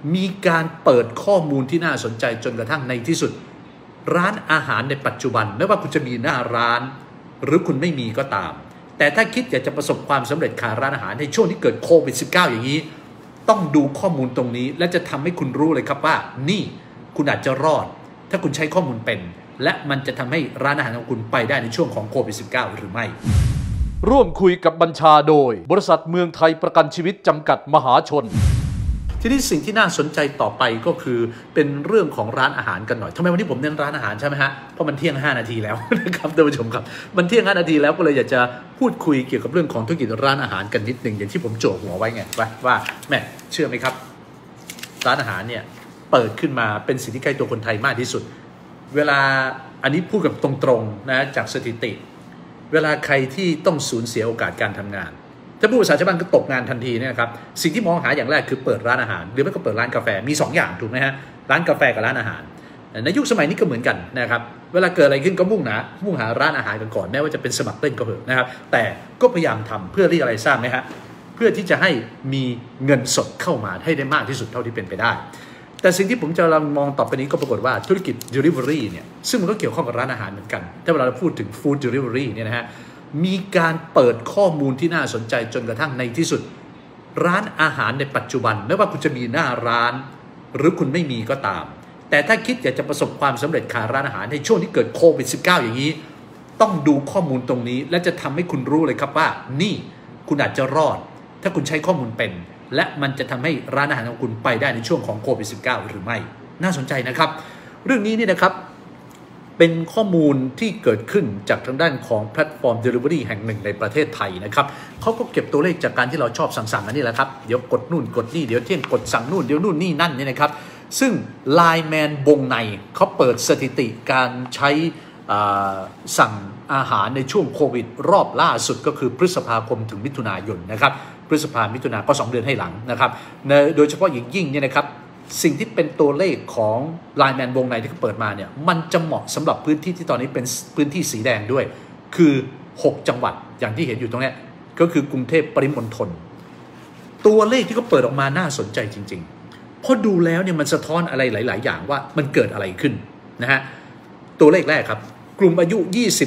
มีการเปิดข้อมูลที่น่าสนใจจนกระทั่งในที่สุดร้านอาหารในปัจจุบันไม่ว่าคุณจะมีหน้าร้านหรือคุณไม่มีก็ตามแต่ถ้าคิดอยากจะประสบความสำเร็จขายร้านอาหารในช่วงที่เกิดโควิด -19 อย่างนี้ต้องดูข้อมูลตรงนี้และจะทำให้คุณรู้เลยครับว่านี่คุณอาจจะรอดถ้าคุณใช้ข้อมูลเป็นและมันจะทำให้ร้านอาหารของคุณไปได้ในช่วงของโควิด -19 หรือไม่ร่วมคุยกับบัญชาโดยบริษัทเมืองไทยประกันชีวิตจำกัดมหาชนทีนี้สิ่งที่น่าสนใจต่อไปก็คือเป็นเรื่องของร้านอาหารกันหน่อยทำไมวันนี้ผมเน้นร้านอาหารใช่ไหมฮะเพราะมันเที่ยง5 นาทีแล้วนะครับท่านผู้ชมครับมันเที่ยง5 นาทีแล้วก็เลยอยากจะพูดคุยเกี่ยวกับเรื่องของธุรกิจร้านอาหารกันนิดหนึ่งอย่างที่ผมโจกหัวไว้ไงว่าแม่เชื่อไหมครับร้านอาหารเนี่ยเปิดขึ้นมาเป็นสิ่งที่ใกล้ตัวคนไทยมากที่สุดเวลาอันนี้พูดกับตรงๆนะจากสถิติเวลาใครที่ต้องสูญเสียโอกาสการทำงานถ้าพูดภาษาชาวบ้านก็ตกงานทันทีเนี่ยครับสิ่งที่มองหาอย่างแรกคือเปิดร้านอาหารหรือไม่ก็เปิดร้านกาแฟมี2 อย่างถูกไหมฮะร้านกาแฟกับร้านอาหารในยุคสมัยนี้ก็เหมือนกันนะครับเวลาเกิดอะไรขึ้นก็มุ่งหาร้านอาหารกันก่อนแม้ว่าจะเป็นสมัครเล่นก็เถอะนะครับแต่ก็พยายามทำเพื่อที่อะไรทราบไหมฮะเพื่อที่จะให้มีเงินสดเข้ามาให้ได้มากที่สุดเท่าที่เป็นไปได้แต่สิ่งที่ผมจะลองมองต่อไปนี้ก็ปรากฏว่าธุรกิจ Delivery เนี่ยซึ่งมันก็เกี่ยวข้องกับร้านอาหารเหมือนกันถ้าเวลาเราพูดถึง Food Delivery เนี่ยนะฮะมีการเปิดข้อมูลที่น่าสนใจจนกระทั่งในที่สุดร้านอาหารในปัจจุบันไม่ว่าคุณจะมีหน้าร้านหรือคุณไม่มีก็ตามแต่ถ้าคิดอยากจะประสบความสำเร็จขายร้านอาหารในช่วงที่เกิดโควิด -19 อย่างนี้ต้องดูข้อมูลตรงนี้และจะทำให้คุณรู้เลยครับว่านี่คุณอาจจะรอดถ้าคุณใช้ข้อมูลเป็นและมันจะทำให้ร้านอาหารของคุณไปได้ในช่วงของโควิด -19 หรือไม่น่าสนใจนะครับเรื่องนี้นี่นะครับเป็นข้อมูลที่เกิดขึ้นจากทางด้านของแพลตฟอร์ม Delivery แห่งหนึ่งในประเทศไทยนะครับเขาก็เก็บตัวเลขจากการที่เราชอบสั่งอันนี้แหละครับเดี๋ยวกดนู่นกดนี่เดี๋ยวเที่ยงกดสั่งนู่นเดี๋ยวนู่นนี่นั่นเนี่ยนะครับซึ่ง Line Man วงในเขาเปิดสถิติการใช้สั่งอาหารในช่วงโควิดรอบล่าสุดก็คือพฤษภาคมถึงมิถุนายนนะครับพฤษภามิถุนาก็2 เดือนให้หลังนะครับโดยเฉพาะอย่างยิ่งเนี่ยนะครับสิ่งที่เป็นตัวเลขของ Line Man วงในที่เขาเปิดมาเนี่ยมันจะเหมาะสำหรับพื้นที่ที่ตอนนี้เป็นพื้นที่สีแดงด้วยคือ6 จังหวัดอย่างที่เห็นอยู่ตรงนี้ก็คือกรุงเทพปริมณฑลตัวเลขที่เขาเปิดออกมาน่าสนใจจริงๆเพราะดูแล้วเนี่ยมันสะท้อนอะไรหลายๆอย่างว่ามันเกิดอะไรขึ้นนะฮะตัวเลขแรกครับกลุ่มอายุ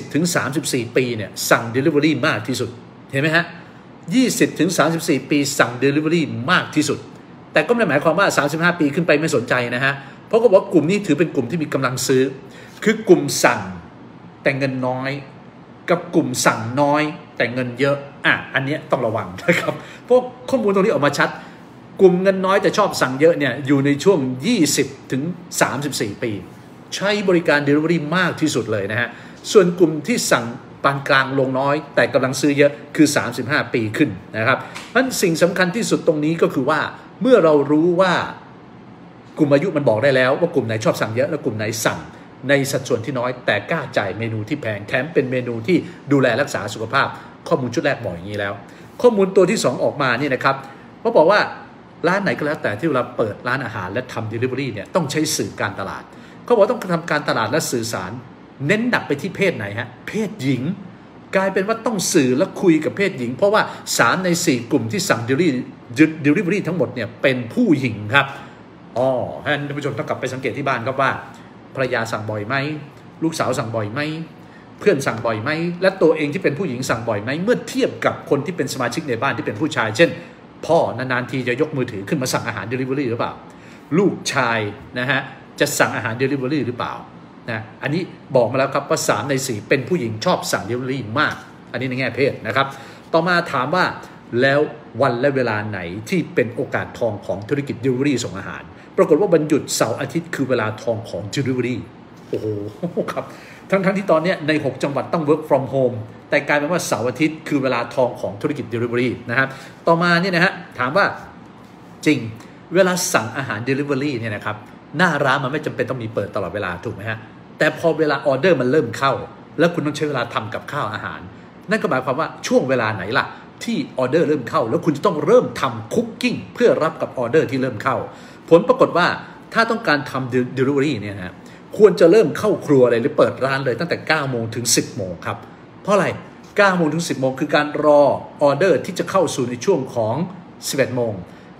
20-34 ปีเนี่ยสั่ง Delivery มากที่สุดเห็นไหมฮะ 20-34 ปีสั่ง Delivery มากที่สุดแต่ก็ไม่ได้หมายความว่า35 ปีขึ้นไปไม่สนใจนะฮะเพราะก็บอกกลุ่มนี้ถือเป็นกลุ่มที่มีกำลังซื้อคือกลุ่มสั่งแต่เงินน้อยกับกลุ่มสั่งน้อยแต่เงินเยอะอันนี้ต้องระวังนะครับเพราะข้อมูลตรงนี้ออกมาชัดกลุ่มเงินน้อยแต่ชอบสั่งเยอะเนี่ยอยู่ในช่วง 20-34 ปีใช้บริการ Delivery มากที่สุดเลยนะฮะส่วนกลุ่มที่สั่งปานกลางลงน้อยแต่กำลังซื้อเยอะคือ35 ปีขึ้นนะครับเพราะฉะนั้นสิ่งสำคัญที่สุดตรงนี้ก็คือว่าเมื่อเรารู้ว่ากลุ่มอายุมันบอกได้แล้วว่ากลุ่มไหนชอบสั่งเยอะและกลุ่มไหนสั่งในสัดส่วนที่น้อยแต่กล้าจ่ายเมนูที่แพงแถมเป็นเมนูที่ดูแลรักษาสุขภาพข้อมูลชุดแรกบอกอย่างนี้แล้วข้อมูลตัวที่2ออกมานี่นะครับเขาบอกว่าร้านไหนก็แล้วแต่ที่เวลาเปิดร้านอาหารและทำ Delivery เนี่ยต้องใช้สื่อการตลาดเขาบอกต้องทำการตลาดและสื่อสารเน้นหนักไปที่เพศไหนฮะเพศหญิงกลายเป็นว่าต้องสื่อและคุยกับเพศหญิงเพราะว่า3 ใน 4กลุ่มที่สั่ง Delivery ทั้งหมดเนี่ยเป็นผู้หญิงครับท่านผู้ชมต้องกลับไปสังเกตที่บ้านครับว่าภรรยาสั่งบ่อยไหมลูกสาวสั่งบ่อยไหมเพื่อนสั่งบ่อยไหมและตัวเองที่เป็นผู้หญิงสั่งบ่อยไหมเมื่อเทียบกับคนที่เป็นสมาชิกในบ้านที่เป็นผู้ชายเช่นพ่อนานๆทีจะยกมือถือขึ้นมาสั่งอาหาร Delivery หรือเปล่าลูกชายนะฮะจะสั่งอาหาร Delivery หรือเปล่านะอันนี้บอกมาแล้วครับว่า3 ใน 4เป็นผู้หญิงชอบสั่ง Delivery มากอันนี้ในแง่เพศนะครับต่อมาถามว่าแล้ววันและเวลาไหนที่เป็นโอกาสทองของธุรกิจ Delivery ส่งอาหารปรากฏว่าวันหยุดเสาร์อาทิตย์คือเวลาทองของ Delivery โอ้โหครับทั้งที่ตอนนี้ใน6 จังหวัดต้อง work from home แต่กลายเป็นว่าเสาร์อาทิตย์คือเวลาทองของธุรกิจ Delivery นะครับต่อมาเนี่ยนะฮะถามว่าจริงเวลาสั่งอาหาร Delivery เนี่ยนะครับหน้าร้านมันไม่จำเป็นต้องมีเปิดตลอดเวลาถูกไหมฮะแต่พอเวลาออเดอร์มันเริ่มเข้าแล้วคุณต้องใช้เวลาทำกับข้าวอาหารนั่นก็หมายความว่าช่วงเวลาไหนล่ะที่ออเดอร์เริ่มเข้าแล้วคุณจะต้องเริ่มทำคุกกิ้งเพื่อรับกับออเดอร์ที่เริ่มเข้าผลปรากฏว่าถ้าต้องการทำ Delivery เนี่ยนะควรจะเริ่มเข้าครัวเลยหรือเปิดร้านเลยตั้งแต่9 โมงถึง 10 โมงครับเพราะอะไร9 โมงถึง 10 โมงคือการรอออเดอร์ที่จะเข้าสู่ในช่วงของ11 โมง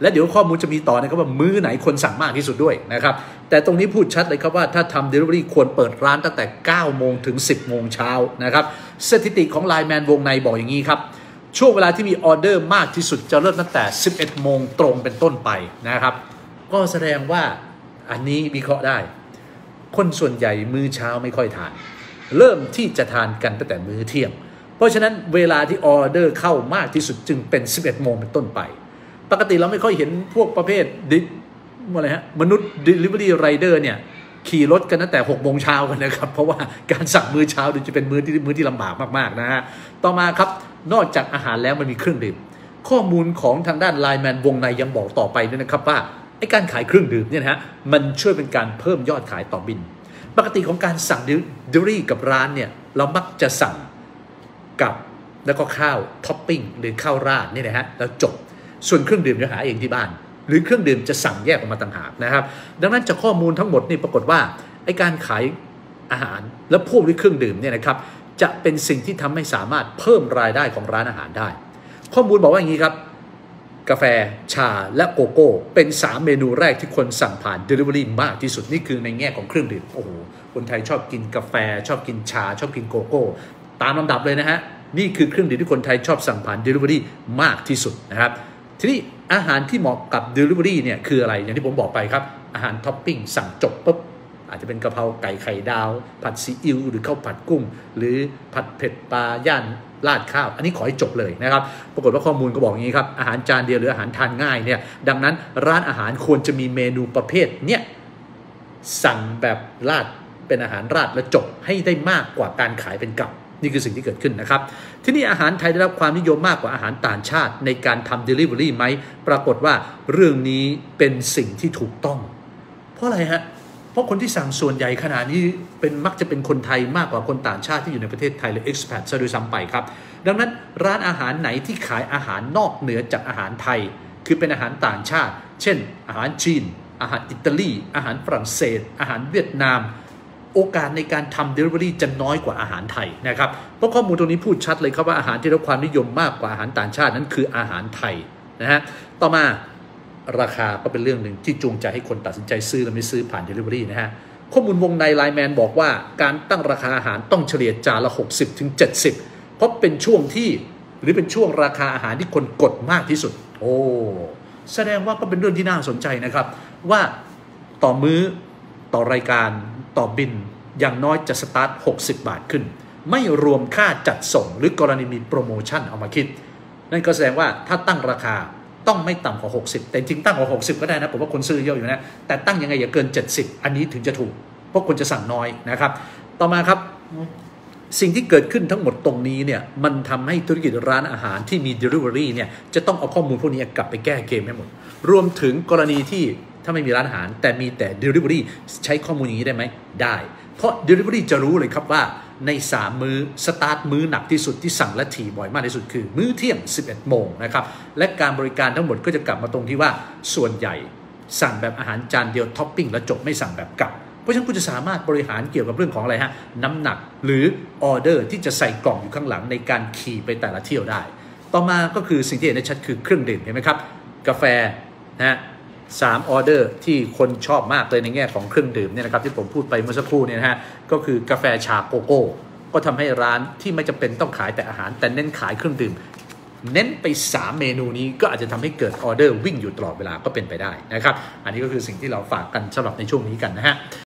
และเดี๋ยวข้อมูลจะมีต่อนะครับว่ามื้อไหนคนสั่งมากที่สุดด้วยนะครับแต่ตรงนี้พูดชัดเลยครับว่าถ้าทำ Delivery ควรเปิดร้านตั้งแต่9 โมงถึง 10 โมงเช้านะครับสถิติของไลน์แมนวงในบอกอย่างนี้ครับช่วงเวลาที่มีออเดอร์มากที่สุดจะเริ่มตั้งแต่ 11 โมงตรงเป็นต้นไปนะครับก็แสดงว่าอันนี้วิเคราะห์ได้คนส่วนใหญ่มื้อเช้าไม่ค่อยทานเริ่มที่จะทานกันตั้งแต่มื้อเที่ยงเพราะฉะนั้นเวลาที่ออเดอร์เข้ามากที่สุดจึงเป็น 11 โมงเป็นต้นไปปกติเราไม่ค่อยเห็นพวกประเภทอะไรฮะมนุษย์ Delivery Rider เนี่ยขี่รถกันตั้งแต่ 6 โมงเช้ากันนะครับเพราะว่าการสั่งมื้อเช้าดูจะเป็นมื้อที่ลำบากมากๆนะฮะต่อมาครับนอกจากอาหารแล้วมันมีเครื่องดื่มข้อมูลของทางด้านไลน์แมนวงในยังบอกต่อไปด้วยนะครับว่าไอ้การขายเครื่องดื่มเนี่ยนะฮะมันช่วยเป็นการเพิ่มยอดขายต่อบินปกติของการสั่ง Delivery กับร้านเนี่ยเรามักจะสั่งกับแล้วก็ข้าวท็อปปิ้งหรือข้าวราดนี่นะฮะแล้วจบส่วนเครื่องดื่มจะหาเองที่บ้านหรือเครื่องดื่มจะสั่งแยกออกมาต่างหากนะครับดังนั้นจากข้อมูลทั้งหมดนี่ปรากฏว่าไอ้การขายอาหารและพ่วงด้วยเครื่องดื่มเนี่ยนะครับจะเป็นสิ่งที่ทำให้สามารถเพิ่มรายได้ของร้านอาหารได้ข้อมูลบอกว่าอย่างนี้ครับกาแฟชาและโกโก้เป็น3เมนูแรกที่คนสั่งผ่าน Delivery มากที่สุดนี่คือในแง่ของเครื่องดื่มโอ้โหคนไทยชอบกินกาแฟชอบกินชาชอบกินโกโก้ตามลำดับเลยนะฮะนี่คือเครื่องดื่มที่คนไทยชอบสั่งผ่าน Delivery มากที่สุดนะครับทีนี้อาหารที่เหมาะกับ Delivery เนี่ยคืออะไรอย่างที่ผมบอกไปครับอาหารท็อปปิ้งสั่งจบปุ๊บอาจจะเป็นกะเพราไก่ไข่ดาวผัดซีอิ๊วหรือข้าวผัดกุ้งหรือผัดเผ็ดปลาย่านราดข้าวอันนี้ขอให้จบเลยนะครับปรากฏว่าข้อมูลก็บอกอย่างนี้ครับอาหารจานเดียวหรืออาหารทานง่ายเนี่ยดังนั้นร้านอาหารควรจะมีเมนูประเภทเนี่ยสั่งแบบราดเป็นอาหารราดและจบให้ได้มากกว่าการขายเป็นกับนี่คือสิ่งที่เกิดขึ้นนะครับที่นี่อาหารไทยได้รับความนิยมมากกว่าอาหารต่างชาติในการทำ Delivery ไหมปรากฏว่าเรื่องนี้เป็นสิ่งที่ถูกต้องเพราะอะไรฮะเพราะคนที่สั่งส่วนใหญ่ขนาดนี้มักจะเป็นคนไทยมากกว่าคนต่างชาติที่อยู่ในประเทศไทยหรือ expat ซะด้วยซ้ำไปครับดังนั้นร้านอาหารไหนที่ขายอาหารนอกเหนือจากอาหารไทยคือเป็นอาหารต่างชาติเช่นอาหารจีนอาหารอิตาลีอาหารฝรั่งเศสอาหารเวียดนามโอกาสในการทำ Delivery จะน้อยกว่าอาหารไทยนะครับเพราะข้อมูลตรงนี้พูดชัดเลยครับว่าอาหารที่ได้รับความนิยมมากกว่าอาหารต่างชาตินั้นคืออาหารไทยนะฮะต่อมาราคาก็เป็นเรื่องหนึ่งที่จูงใจให้คนตัดสินใจซื้อและไม่ซื้อผ่าน Delivery นะฮะข้อมูลวงในไลน์แมนบอกว่าการตั้งราคาอาหารต้องเฉลี่ยจานละ 60-70 เพราะเป็นช่วงที่หรือเป็นช่วงราคาอาหารที่คนกดมากที่สุดโอ้แสดงว่าก็เป็นเรื่องที่น่าสนใจนะครับว่าต่อมื้อต่อรายการต่อบินอย่างน้อยจะสตาร์ท60 บาทขึ้นไม่รวมค่าจัดส่งหรือกรณีมีโปรโมชั่นเอามาคิดนั่นก็แสดงว่าถ้าตั้งราคาต้องไม่ต่ำกว่า60แต่จริงตั้งกว่า60ก็ได้นะผมว่าคนซื้อเยอะอยู่นะแต่ตั้งยังไงอย่าเกิน70อันนี้ถึงจะถูกเพราะคนจะสั่งน้อยนะครับต่อมาครับสิ่งที่เกิดขึ้นทั้งหมดตรงนี้เนี่ยมันทำให้ธุรกิจร้านอาหารที่มี Delivery เนี่ยจะต้องเอาข้อมูลพวกนี้กลับไปแก้เกมให้หมดรวมถึงกรณีที่ถ้าไม่มีร้านอาหารแต่มีแต่ Delivery ใช้ข้อมูลอย่างนี้ได้ไหมได้เพราะ Delivery จะรู้เลยครับว่าใน3มื้อสตาร์ทมื้อหนักที่สุดที่สั่งและถี่บ่อยมากที่สุดคือมื้อเที่ยง 11 โมงนะครับและการบริการทั้งหมดก็จะกลับมาตรงที่ว่าส่วนใหญ่สั่งแบบอาหารจานเดียวท็อปปิ้งแล้วจบไม่สั่งแบบกลับเพราะฉะนั้นคุณจะสามารถบริหารเกี่ยวกับเรื่องของอะไรฮะน้ำหนักหรือออเดอร์ที่จะใส่กล่องอยู่ข้างหลังในการขี่ไปแต่ละเที่ยวได้ต่อมาก็คือสิ่งที่เห็นได้ชัดคือเครื่องดื่มเห็นไหมครับกาแฟนะฮะ3ออเดอร์ที่คนชอบมากเลยในแง่ของเครื่องดื่มเนี่ยนะครับที่ผมพูดไปเมื่อสักครู่เนี่ยนะฮะก็คือกาแฟชาโกโก้ก็ทำให้ร้านที่ไม่จำเป็นต้องขายแต่อาหารแต่เน้นขายเครื่องดื่มเน้นไป3เมนูนี้ก็อาจจะทำให้เกิดออเดอร์วิ่งอยู่ตลอดเวลาก็เป็นไปได้นะครับอันนี้ก็คือสิ่งที่เราฝากกันสำหรับในช่วงนี้กันนะฮะ